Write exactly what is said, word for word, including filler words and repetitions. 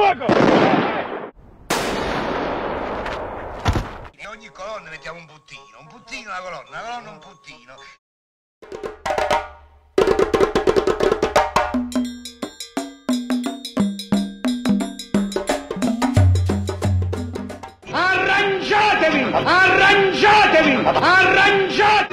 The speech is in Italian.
fuoco! In ogni colonna mettiamo un puttino, un puttino una colonna, una colonna un puttino. Arrangiatevi! Arrangiatevi! Arrangiatevi!